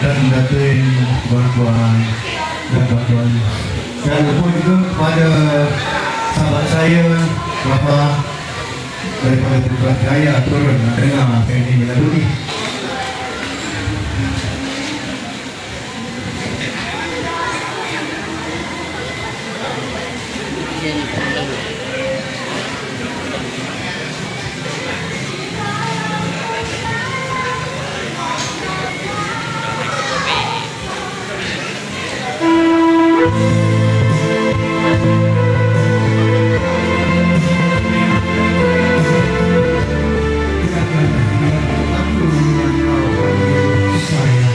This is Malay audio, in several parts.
dan datin tuan-tuan dan tuan-tuan. Dan lupa juga kepada sahabat saya, bapa daripada Putra Jaya turun dengar saya ini melalui. Saya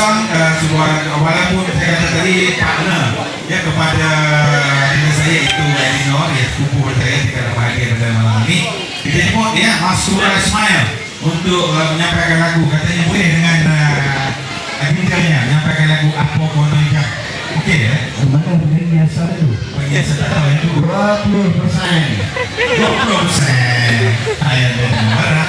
kosong sebuah walaupun saya kata tadi partner ya kepada dengan saya itu Elinor ya sepupu saya tidak bahagia pada malam ini dijemput ya Masura Ismail untuk menyampaikan lagu katanya boleh dengan agennya menyampaikan lagu Apa Kono Ijah. Okey ya? Mana penyanyi asal itu? Penyanyi asal tak tahu itu 20%. 20%. Ayah dari Barat.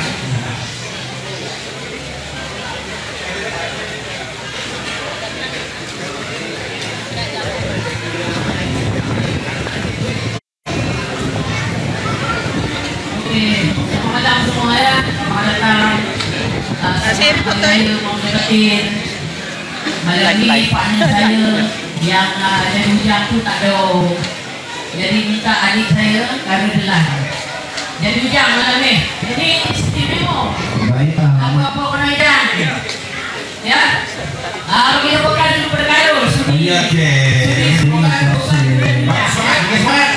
Selamat malam semua ya. Selamat datang. Saya mau mengerti malam ini partner saya yang jadi ujang tu tak ada. Jadi minta adik saya Karudelah jadi ujang malam ni. Jadi istimewa. Apa-apa kena ujang. Ya. Kita buka dulu pada Karul. Sudi. Okey. Terima kasih. Semangat.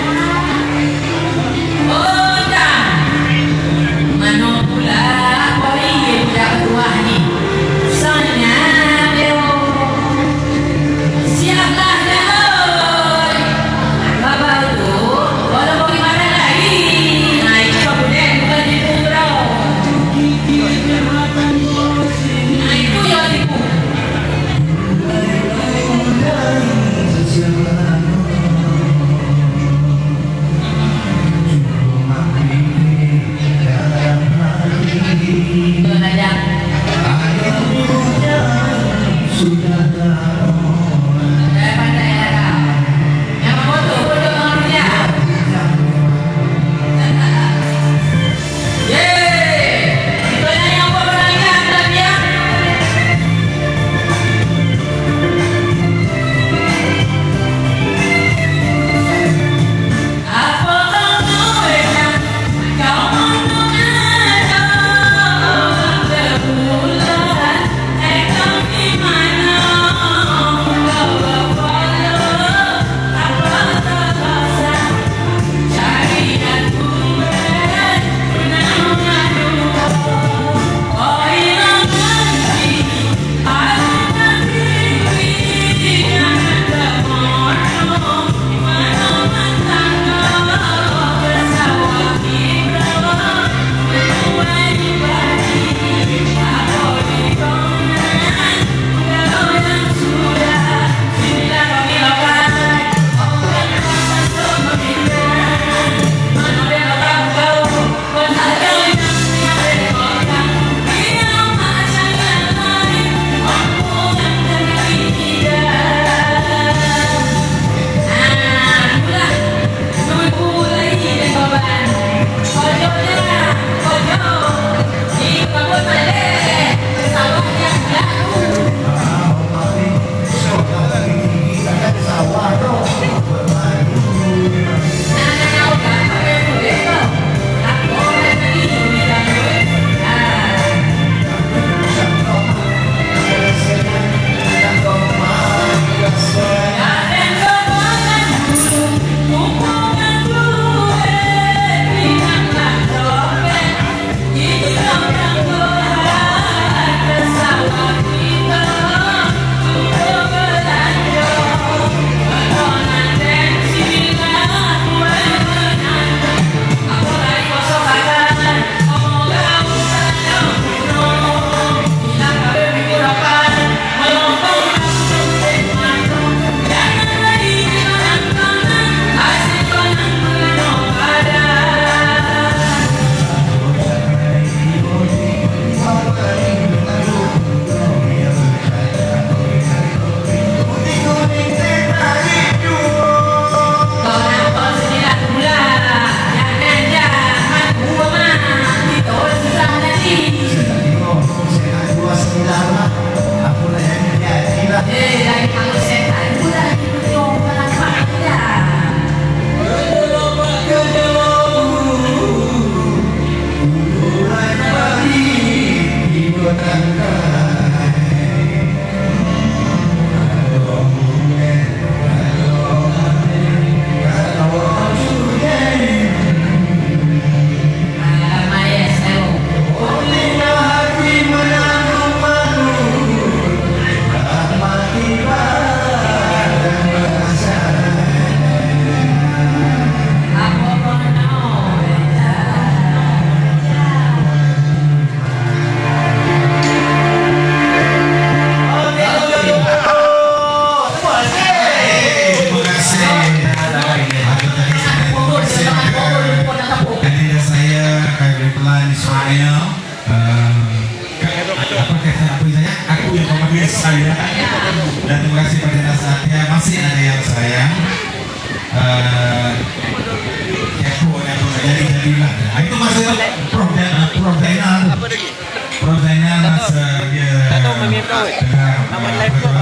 Mano pula Nurlan Ismail, apa saya? Aku yang memanggil saya. Dan terima kasih pada nasihatnya, masih ada yang sayang. Kepo yang jadi-jadilah. Itu masa Prof Zainal masa dia tengah